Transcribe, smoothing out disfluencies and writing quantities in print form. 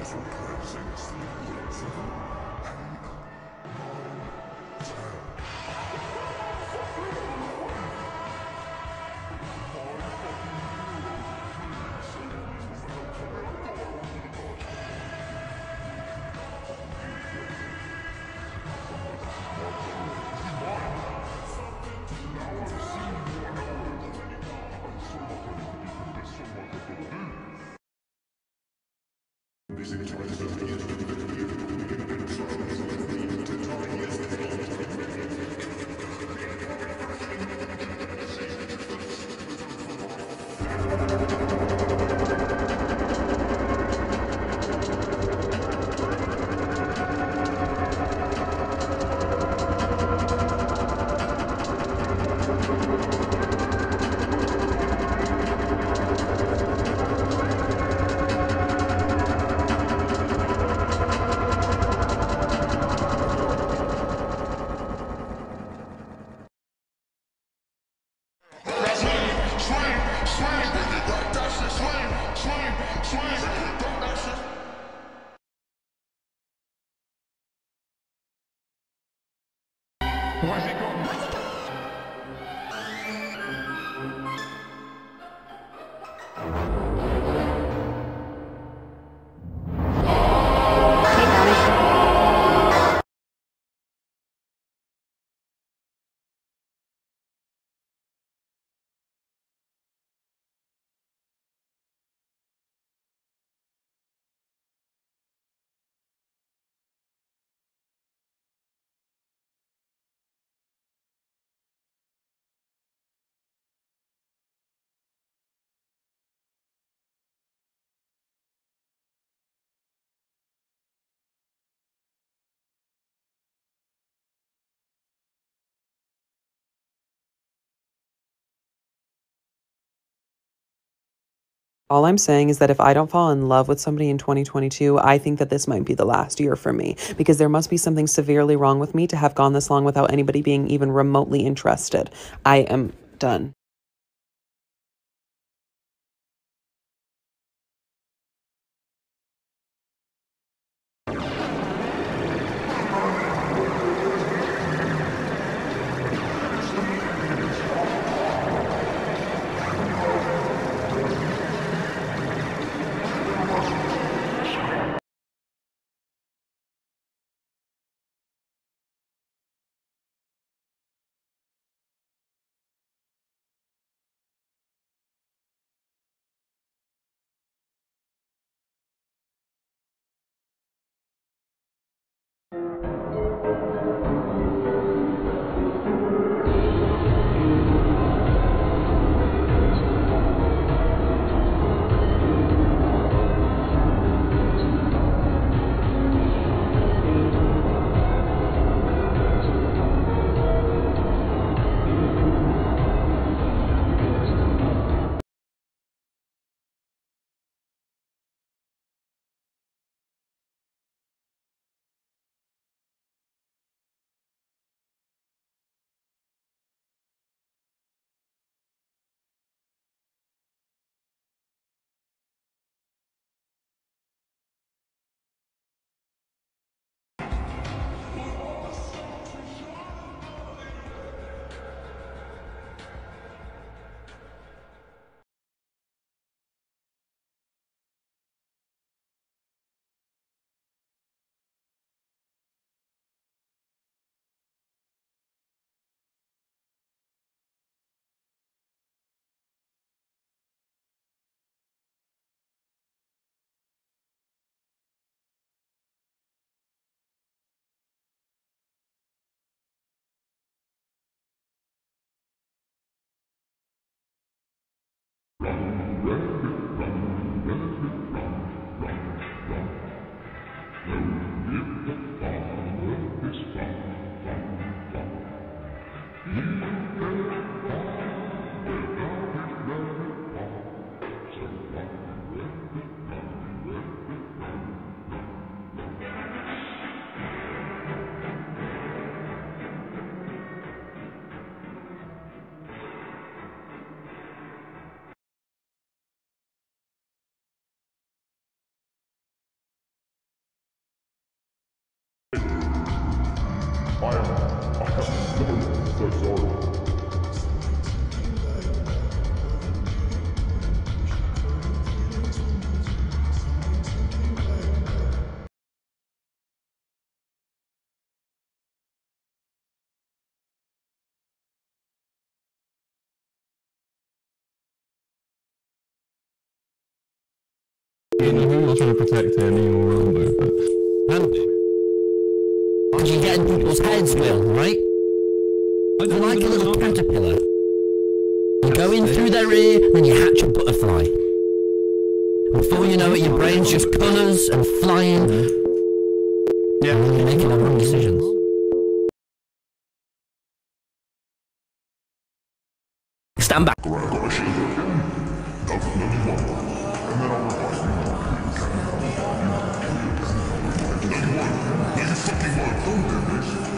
Where's it going? All I'm saying is that if I don't fall in love with somebody in 2022, I think that this might be the last year for me, because there must be something severely wrong with me to have gone this long without anybody being even remotely interested. I am done. so sorry. I don't know who you're trying to protect here, me or Rambo, but... Because you get in people's heads, Will, right? You're like a little caterpillar. You go in through their ear, then you hatch a butterfly. Before you know it, your brain's just colours and flying. Yeah. And you're making the wrong decisions. Stand back. You fucking won't. Don't do this.